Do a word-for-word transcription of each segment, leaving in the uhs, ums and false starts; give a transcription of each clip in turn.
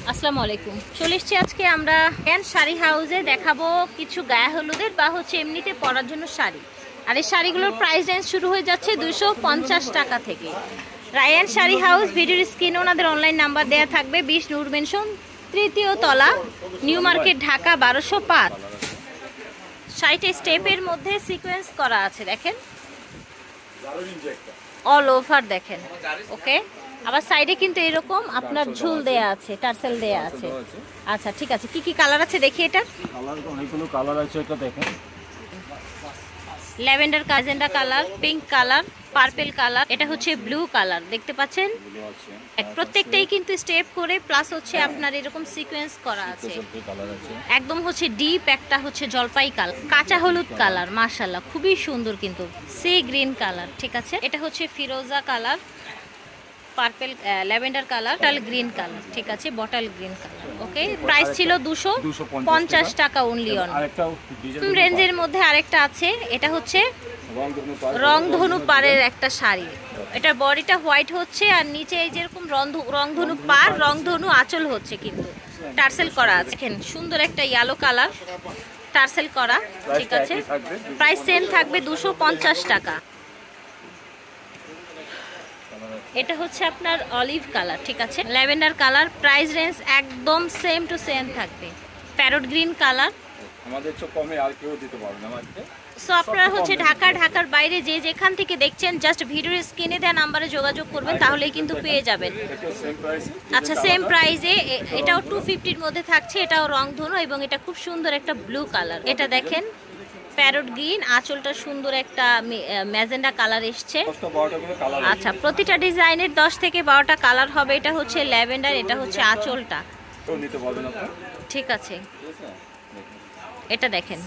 আসসালামু আলাইকুম। চলে এসেছি আজকে আমরা রায়ান শাড়ি হাউসে, দেখাবো কিছু গায়ে হলুদের বা হচ্ছে এমনিতে পরার জন্য শাড়ি। আর এই শাড়িগুলোর প্রাইস রেঞ্জ শুরু হয়ে যাচ্ছে দুইশো পঞ্চাশ টাকা থেকে। রায়ান শাড়ি হাউস, ভিডিওর স্ক্রিনে ওনাদের অনলাইন নাম্বার দেওয়া থাকবে। বিশ নূর মেনশন, তৃতীয় তলা, নিউ মার্কেট, ঢাকা বারোশো পাঁচ। শাড়িটা স্টেপের মধ্যে সিকোয়েন্স করা আছে, দেখেন অল ওভার, দেখেন ওকে। আবার সাইডে কিন্তু এরকম আপনার ঝুল দেয়া আছে, টার্সেল দেয়া আছে। আচ্ছা ঠিক আছে, কি কি কালার আছে দেখি। এটা কালার অনেকগুলো কালার আছে, এটা দেখেন ল্যাভেন্ডার, কাজেন্ডা colour, pink colour, purple colour, এটা হচ্ছে ব্লু কালার, দেখতে পাচ্ছেন প্রত্যেকটাই কিন্তু স্টেপ করে, প্লাস হচ্ছে আপনার এরকম সিকোয়েন্স করা আছে। একদম হচ্ছে ডিপ একটা হচ্ছে জলপাই কালার, কাঁচা হলুদ কালার, মাশাআল্লাহ খুবই সুন্দর কিন্তু সি গ্রিন কালার। ঠিক আছে, এটা হচ্ছে ফিরোজা colour, purple, lavender colour, bottle green colour. ঠিক আছে, bottle green colour. Okay, price ছিল দুশো পঞ্চাশ টাকা অনলি অন। রেঞ্জের মধ্যে আরেকটা আছে, এটা হচ্ছে রংধনু পাড়ের একটা শাড়ি। এটার বডিটা হোয়াইট হচ্ছে, আর নিচে এই যেরকম রংধনু পাড়, রংধনু আঁচল হচ্ছে, কিন্তু টার্সেল করা আছে। সুন্দর একটা ইয়েলো কালার, টার্সেল করা। ঠিক আছে, প্রাইস সেম থাকবে দুশো পঞ্চাশ টাকা। এটা হচ্ছে আপনার অলিভ কালার। ঠিক আছে, ল্যাভেন্ডার কালার, প্রাইস রেঞ্জ একদম সেম টু সেম থাকবে। প্যারট গ্রিন কালার, আমাদের চেয়ে কমে আর কেউ দিতে পারবে না আমাকে। সো আপনারা হচ্ছে ঢাকা, ঢাকার বাইরে যে যেখান থেকে দেখছেন, জাস্ট ভিডিওর স্ক্রিনে দেওয়া নাম্বারে যোগাযোগ করবেন, তাহলেই কিন্তু পেয়ে যাবেন। আচ্ছা, সেম প্রাইসে এটাও টু ফিফটির মধ্যে থাকছে। এটাও রংধনু এবং এটা খুব সুন্দর একটা ব্লু কালার। এটা দেখেন প্যারট গ্রিন, আঁচলটা সুন্দর একটা ম্যাজেন্ডা কালার এসছে। আচ্ছা, প্রতিটা ডিজাইনের দশ থেকে বারোটা কালার হবে। এটা হচ্ছে ল্যাভেন্ডার, এটা হচ্ছে আঁচলটা। ঠিক আছে, এটা দেখেন,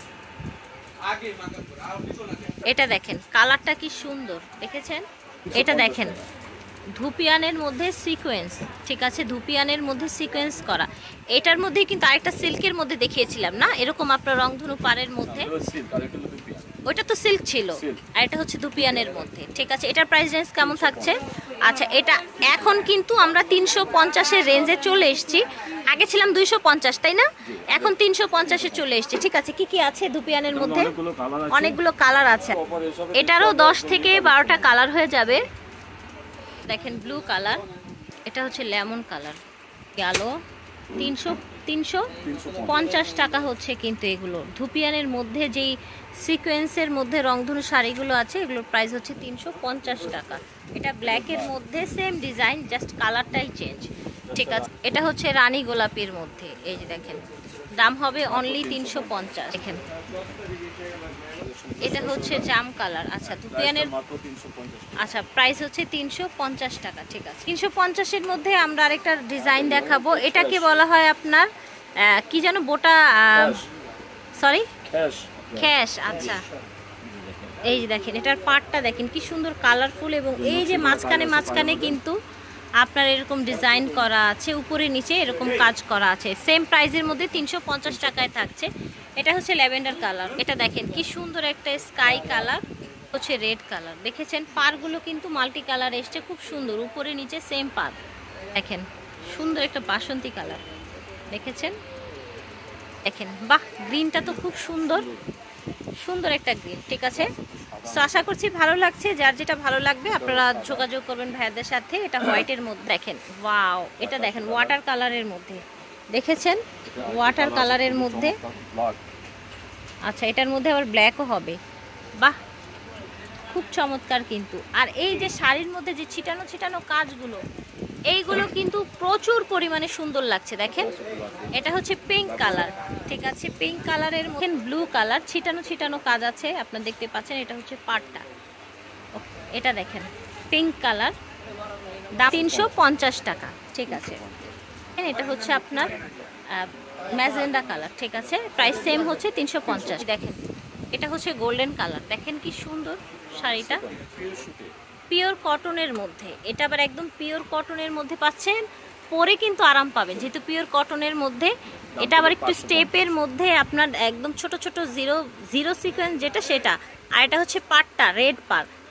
এটা দেখেন কালারটা কি সুন্দর, দেখেছেন? এটা দেখেন ধুপিয়ানের মধ্যে সিকোয়েন্স। ঠিক আছে, ধুপিয়ানের মধ্যে সিকোয়েন্স করা। এটার মধ্যে কিন্তু আরেকটা সিল্কের মধ্যে দেখিয়েছিলাম না, এরকম আপনার রংধনু পাড়ের মধ্যে। ওইটা তো সিল্ক ছিল, আর এটা হচ্ছে ধুপিয়ানের মধ্যে। ঠিক আছে, এটার প্রাইস রেঞ্জ কেমন থাকছে? আচ্ছা, এটা এখন কিন্তু আমরা তিনশো পঞ্চাশের রেঞ্জে চলে এসেছি। আগে ছিলাম দুইশো পঞ্চাশ, তাই না? এখন তিনশো পঞ্চাশে চলে এসেছি। ঠিক আছে, কি কি আছে ধুপিয়ানের মধ্যে? অনেকগুলো কালার আছে। এটারও দশ থেকে বারোটা কালার হয়ে যাবে। দেখেন ব্লু কালার, এটা হচ্ছে লেমন কালার, গেল তিনশো তিনশো পঞ্চাশ টাকা হচ্ছে। কিন্তু এগুলো ধুপিয়ানের মধ্যে যেই সিকোয়েন্সের মধ্যে রংধনু শাড়িগুলো আছে, এগুলোর প্রাইস হচ্ছে তিনশো পঞ্চাশ টাকা। এটা ব্ল্যাকের মধ্যে সেম ডিজাইন, জাস্ট কালারটাই চেঞ্জ। ঠিক আছে, এটা হচ্ছে রানী গোলাপির মধ্যে, এই যে দেখেন দাম হবে অনলি তিনশো পঞ্চাশ। দেখেন এটা হচ্ছে জাম কালার। আচ্ছা, ধুপিয়ানের আচ্ছা প্রাইস হচ্ছে তিনশো পঞ্চাশ টাকা। ঠিক আছে, তিনশো পঞ্চাশের মধ্যে আমরা আরেকটা ডিজাইন দেখাবো। এটাকে বলা হয় আপনার কি যেন, বোটা, সরি খ্যাশ। আচ্ছা, এই যে দেখেন এটার পাটটা দেখেন কি সুন্দর কালারফুল, এবং এই যে মাঝখানে মাঝখানে কিন্তু আপনার এরকম ডিজাইন করা আছে, উপরে নিচে এরকম কাজ করা আছে। সেম প্রাইসের মধ্যে তিনশো পঞ্চাশ টাকায় থাকছে। এটা হচ্ছে ল্যাভেন্ডার কালার, এটা দেখেন কি সুন্দর একটা স্কাই কালার, হচ্ছে রেড কালার। দেখেছেন পারগুলো কিন্তু মাল্টি কালার এসছে, খুব সুন্দর, উপরে নিচে সেম পার। দেখেন সুন্দর একটা বাসন্তী কালার, দেখেছেন? দেখেন বাহ, গ্রিনটা তো খুব সুন্দর, সুন্দর একটা গ্রিন। ঠিক আছে, সো আশা করছি ভালো লাগছে। যার যেটা ভালো লাগবে আপনারা যোগাযোগ করবেন ভাইয়াদের সাথে। এটা হোয়াইটের মধ্যে দেখেন, ওয়াও, এটা দেখেন ওয়াটার কালারের মধ্যে, দেখেছেন ওয়াটার কালারের মধ্যে। আচ্ছা, এটার মধ্যে আবার ব্ল্যাকও হবে, বাহ খুব চমৎকার কিন্তু। আর এই যে শাড়ির মধ্যে যে ছিটানো ছিটানো কাজগুলো, এইগুলো কিন্তু প্রচুর পরিমাণে সুন্দর লাগছে। দেখেন এটা হচ্ছে পিঙ্ক কালার। ঠিক আছে, পিঙ্ক কালারের মধ্যে ব্লু কালার, ছিটানো ছিটানো কাজ আছে, আপনারা দেখতে পাচ্ছেন। এটা হচ্ছে পাটটা, এটা দেখেন পিঙ্ক কালার, দাম তিনশো পঞ্চাশ টাকা। ঠিক আছে, এটা হচ্ছে আপনার ম্যাজেন্ডা কালার। ঠিক আছে, প্রাইস সেম হচ্ছে তিনশো পঞ্চাশ। দেখেন এটা হচ্ছে গোল্ডেন কালার, দেখেন কি সুন্দর শাড়িটা, পিওর কটনের মধ্যে। এটা আবার একদম পিওর কটনের মধ্যে পাচ্ছেন, পরে কিন্তু আরাম পাবেন যেহেতু পিওর কটনের মধ্যে। এটা আবার একটু স্টেপের মধ্যে আপনার একদম ছোট ছোট জিরো জিরো সিকোয়েন্স যেটা, সেটা। আর এটা হচ্ছে পাটটা রেড পার,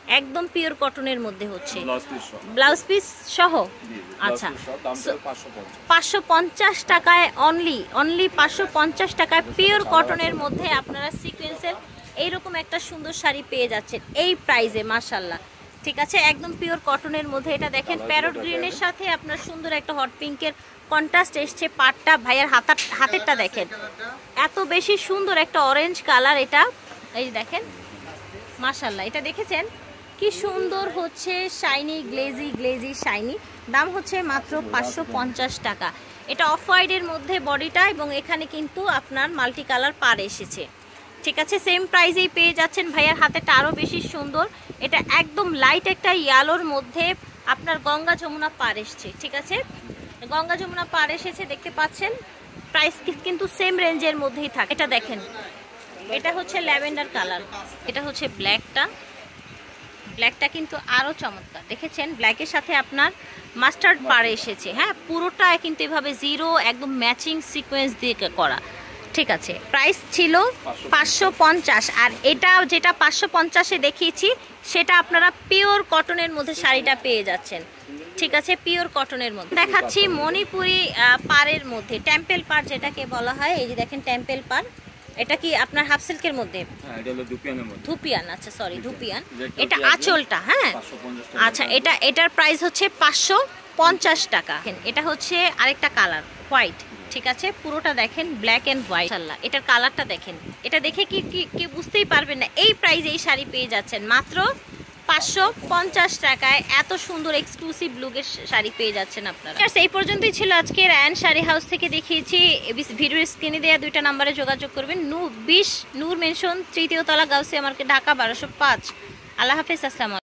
একদম পিওর কটনের মধ্যে হচ্ছে, ব্লাউজ পিস সহ। ব্লাউজ পিস সহ। জি, জি, আচ্ছা, ব্লাউজ পিস সহ, দাম হচ্ছে পাঁচশো পঞ্চাশ। পাঁচশো পঞ্চাশ টাকায় অনলি অনলি পাঁচশো পঞ্চাশ টাকায় পিওর কটনের মধ্যে আপনারা সিকোয়েন্সের এইরকম একটা সুন্দর শাড়ি পেয়ে যাচ্ছেন এই প্রাইসে, মাশাল্লাহ। ঠিক আছে, একদম পিওর কটনের মধ্যে। এটা দেখেন প্যারট গ্রিনের সাথে আপনার সুন্দর একটা হট পিঙ্কের কন্ট্রাস্ট এসছে। পাটটা ভাইয়ার হাতার হাতেরটা দেখেন, এত বেশি সুন্দর একটা অরেঞ্জ কালার। এটা এই যে দেখেন, মাশাল্লাহ, এটা দেখেছেন কি সুন্দর হচ্ছে, শাইনি গ্লেজি গ্লেজি শাইনি। দাম হচ্ছে মাত্র পাঁচশো পঞ্চাশ টাকা। এটা অফ হোয়াইটের মধ্যে বডিটা, এবং এখানে কিন্তু আপনার মাল্টি কালার পার এসেছে। ঠিক আছে, সেম প্রাইসেই পেয়ে যাচ্ছেন। ভাইয়ার হাতেটা আরও বেশি সুন্দর, এটা একদম লাইট একটা ইয়ালোর মধ্যে আপনার গঙ্গা যমুনা পার এসছে। ঠিক আছে, গঙ্গা যমুনা পার এসেছে, দেখতে পাচ্ছেন। প্রাইস কিন্তু সেম রেঞ্জের মধ্যেই থাকে। এটা দেখেন, এটা হচ্ছে ল্যাভেন্ডার কালার, এটা হচ্ছে ব্ল্যাকটা। ব্ল্যাকটা কিন্তু আরও চমৎকার, দেখেছেন ব্ল্যাকের সাথে আপনার মাস্টার্ড পাড়ে এসেছে। হ্যাঁ, পুরোটা কিন্তু এভাবে জিরো একদম ম্যাচিং সিকোয়েন্স দিয়ে করা। ঠিক আছে, প্রাইস ছিল পাঁচশো পঞ্চাশ। আর এটা যেটা পাঁচশো পঞ্চাশে দেখিয়েছি সেটা আপনারা পিওর কটনের মধ্যে শাড়িটা পেয়ে যাচ্ছেন। ঠিক আছে, পিওর কটনের মধ্যে দেখাচ্ছি মণিপুরি পাড়ের মধ্যে, টেম্পেল পাড় যেটাকে বলা হয়। এই যে দেখেন টেম্পেল পাড়, এটা কি আপনার হাফ সিল্কের মধ্যে? হ্যাঁ, এটা হলো ধুপিয়ানের মধ্যে। ধুপিয়ান, আচ্ছা সরি ধুপিয়ান। এটা আঁচলটা, হ্যাঁ আচ্ছা, এটা এটার প্রাইস হচ্ছে পাঁচশো পঞ্চাশ টাকা। এটা হচ্ছে আরেকটা কালার হোয়াইট। ঠিক আছে, পুরোটা দেখেন ব্ল্যাক এন্ড হোয়াইট। এটার কালারটা দেখেন, এটা দেখে কি কি বুঝতেই পারবেন না এই প্রাইসে এই শাড়ি পেয়ে যাচ্ছেন মাত্র পাঁচশো পঞ্চাশ টাকায়। এত সুন্দর এক্সক্লুসিভ লুকের শাড়ি পেয়ে যাচ্ছেন আপনারা। এই পর্যন্তই ছিল আজকে রায়ান শাড়ি হাউস থেকে দেখিয়েছি। ভিডিওর স্ক্রিনে দেওয়া দুইটা নাম্বারে যোগাযোগ করবেন। নূর বিশ নূর মেনশন, তৃতীয় তলা, গাউসিয়া মার্কেট, ঢাকা বারোশো পাঁচ। আল্লাহ হাফেজ, আসসালামু আলাইকুম।